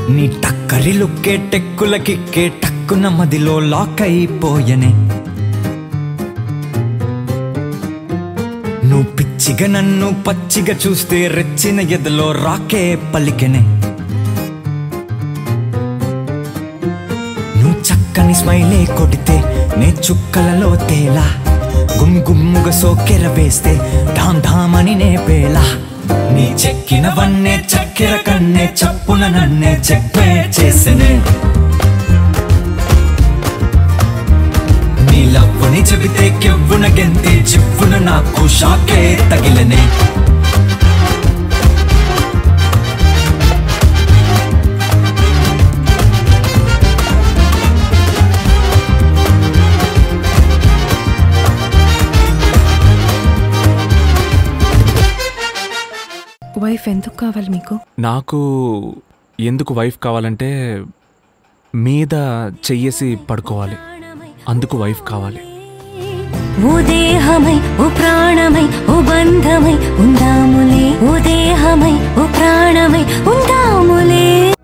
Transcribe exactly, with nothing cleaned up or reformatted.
నీ టక్కరి లుక్కే టెక్కుల కిక్కే టక్కున మదిలో లాక్ అయిపోయనే నువ్వు పిచ్చిగా నన్ను పచ్చిగా చూస్తే రెచ్చిన ఎదలో రాకే పలికెనే నువ్వు చక్కని స్మైలే కొడితే నే చుక్కలలో తేలా గుమ్ గుమ్ముగా సోకెర వేస్తే ఢామ్ ఢామ్ అని నే పేలా నీ చెక్కిన వన్నే చక్కెర కన్నే చప్పున నన్నే చెప్పే చేసనే నీ లవ్వుని చెబితే కెవ్వున గెంతి చివ్వున నాకు షాకే తగిలనే వైఫ్ ఎందుకు కావాలి మీకు? నాకు ఎందుకు వైఫ్ కావాలంటే మీద చెయ్యేసి పడుకోవాలి, అందుకు వైఫ్ కావాలి. ఓ దేహమై ఓ ప్రాణమై ఓ బంధమై ఉందాములే, ఓ దేహమై ఓ ప్రాణమై ఉందాములే.